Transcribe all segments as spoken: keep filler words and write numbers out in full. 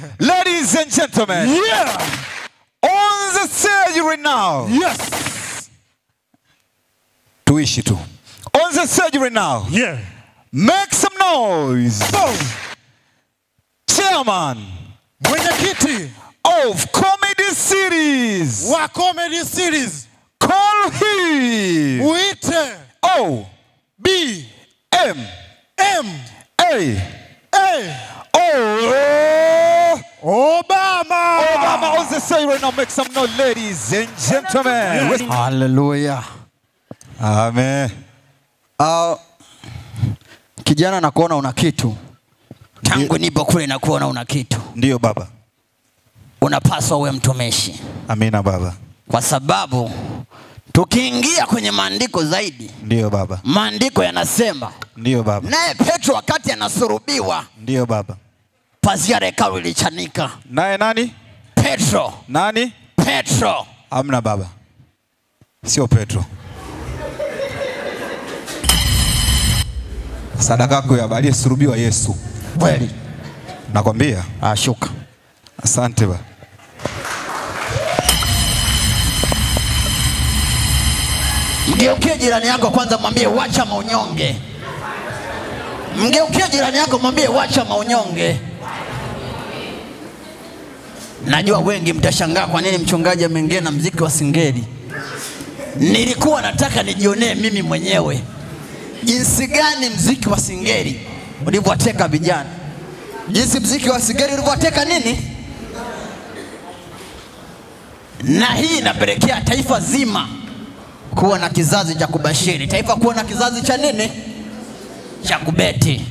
Ladies and gentlemen. Yeah. On the stage right now. Yes. Tuishi tu. On the stage right now. Yeah. Make some noise. Boom. Chairman. Mwenyekiti of comedy series. Wa comedy series. Call him. Uite. O. B. M. M. A. A. O. Obama. Obama on the stage right now. Make some noise, ladies and gentlemen. Yes. Hallelujah. Amen. Uh, kijana nakuona una kitu. Tangu nipo kule nakuona una kitu. Ndiyo baba. Unapaswa uwe mtumishi. Amina baba. Kwa sababu tukiingia kwenye maandiko zaidi. Ndiyo baba. Maandiko yanasema. Ndiyo baba. Naye Petro wakati anasurubiwa. Ndiyo baba. Pazia la hekalu lilichanika. Naye nani? Petro. Nani? Petro. Amna baba. Sio Petro. Sadaka yako ya bali surubiwa Yesu. Kweli. Nakwambia. Ah, shuka. Asante ba. Mgeukie jirani yako kwanza mwambie wacha maunyonge. Mgeukie jirani yako mwambie wacha maunyonge. Najua wengi mtashangaa kwa nini mchungaji ameingia na muziki wa singeli. Nilikuwa nataka nijionee mimi mwenyewe jinsi gani muziki wa singeli ulivyowateka vijana. Jinsi muziki wa singeli ulivyowateka nini? Na hii inapelekea taifa zima kuwa na kizazi cha kubashiri. Taifa kuwa na kizazi cha nini? Cha kubeti.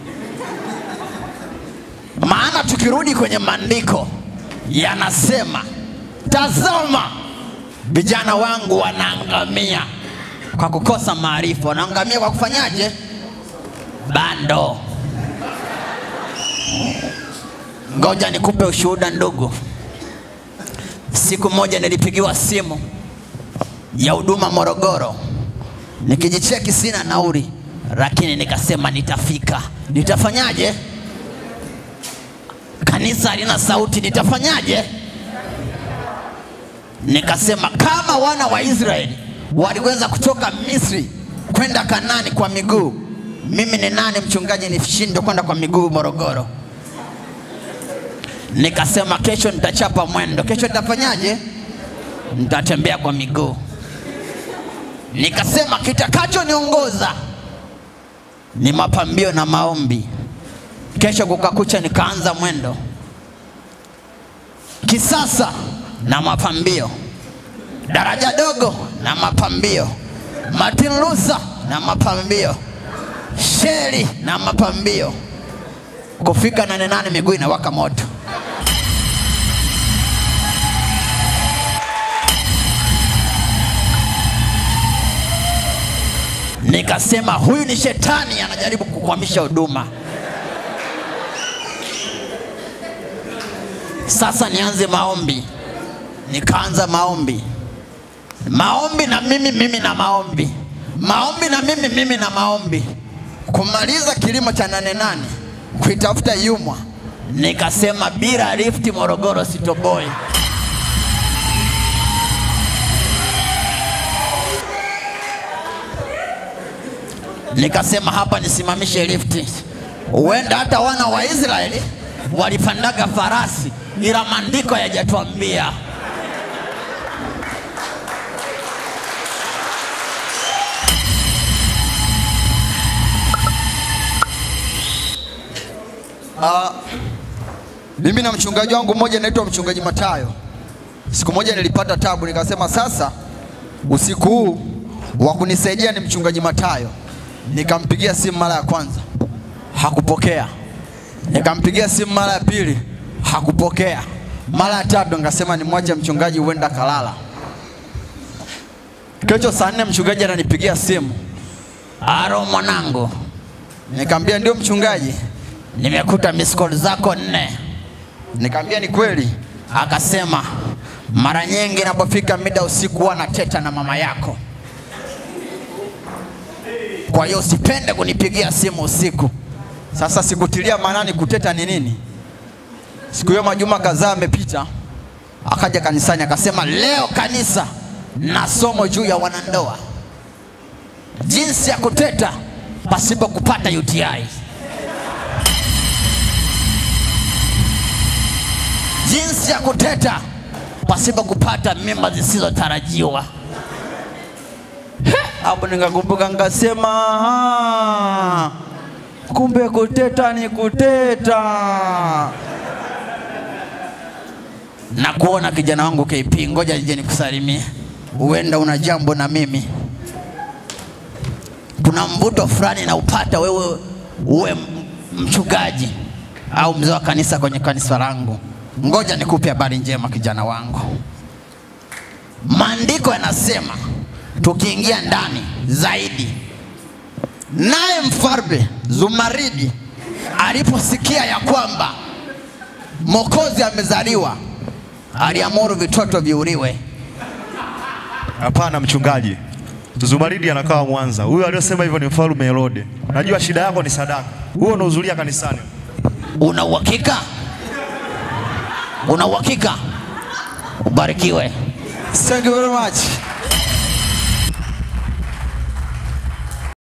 Maana tukirudi kwenye maandiko yanasema, tazama vijana wangu wanaangamia kwa kukosa maarifa. Wanaangamia kwa kufanyaje? Bando. Ngoja nikupe ushuhuda ndugu. Siku moja nilipigiwa simu ya huduma Morogoro. Nikijicheki sina nauri, lakini nikasema nitafika. Nitafanyaje? Kanisa halina sauti, nitafanyaje? Nikasema kama wana wa Israeli waliweza kutoka Misri kwenda Kanani kwa miguu, mimi ni nani mchungaji nishindwe kwenda kwa miguu Morogoro? Nikasema kesho nitachapa mwendo. Kesho nitafanyaje? Nitatembea kwa miguu. Nikasema kitakacho niongoza ni mapambio na maombi. Kesho kukakucha nikaanza mwendo. Kisasa na mapambio. Daraja dogo na mapambio. Martin Luther na mapambio. Sheri na mapambio. Kufika nane nane miguu inawaka moto. Nikasema huyu ni shetani anajaribu kukwamisha huduma. Sasa nianze maombi. Nikaanza maombi. Maombi na mimi mimi na maombi. Maombi na mimi mimi na maombi. Kumaliza kilimo cha nane nane, kuitafuta yumwa. Nikasema bila lifti Morogoro sitoboi. Nikasema hapa nisimamishe lifti. Huenda hata wana wa Israeli walipandaga farasi, ila maandiko hayajatuambia. Uh, mimi na mchungaji wangu mmoja anaitwa Mchungaji Matayo. Siku moja nilipata tabu, nikasema sasa usiku huu wa kunisaidia ni Mchungaji Matayo. Nikampigia simu mara ya kwanza, hakupokea. Nikampigia simu mara ya pili, hakupokea. Mara ya tatu nikasema nimwache mchungaji huenda kalala. Kesho saa nne mchungaji ananipigia simu. Aro mwanangu. Nikamwambia ndio mchungaji. Nimekuta miss call zako nne. Nikamwambia ni kweli. Akasema mara nyingi ninapofika mida usiku huwa nateta na mama yako. Kwa hiyo usipende kunipigia simu usiku. Sasa sikutilia maanani kuteta ni nini. Siku hiyo majuma kadhaa amepita, akaja kanisani akasema, leo kanisa na somo juu ya wanandoa, jinsi ya kuteta pasipo kupata U T I. Jinsi ya kuteta pasipo kupata mimba zisizotarajiwa. Hapo nikakumbuka ngasema, kumbe kuteta ni kuteta. Na kuona kijana wangu K P, ngoja nije nikusalimie. Uenda una jambo na mimi. Kuna mvuto fulani na upata wewe uwe mchungaji au mzee wa kanisa kwenye kanisa langu. Ngoja nikupe habari njema kijana wangu. Maandiko yanasema tukiingia ndani zaidi, naye mfalme Zumaridi aliposikia ya kwamba Mwokozi amezaliwa, aliamuru vitoto viuliwe. Hapana mchungaji, Zumaridi anakaa Mwanza. Huyo aliyosema hivyo ni mfalme Herode. Najua shida yako ni sadaka. Huo unahudhuria kanisani. Una uhakika? Una uhakika? Ubarikiwe. Thank you very much.